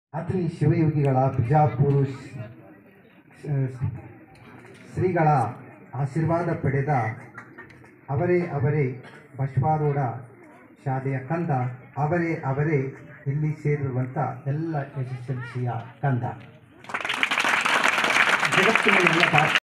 ರಾತ್ರಿ ಶಿವಯೋಗಿಗಳ ಬಿಜಾಪುರ ಶ್ರೀಗಳ ಆಶೀರ್ವಾದ ಪಡೆದ ಅವರೇ ಬಸವಾರೂಢ ಶಾಲೆಯ ಕಂದ, ಅವರೇ ಇಲ್ಲಿ ಸೇರಿರುವಂಥ ಎಲ್ಲ SSLCಯ ಕಂದ. ಜಗತ್ತಿನ ಎಲ್ಲ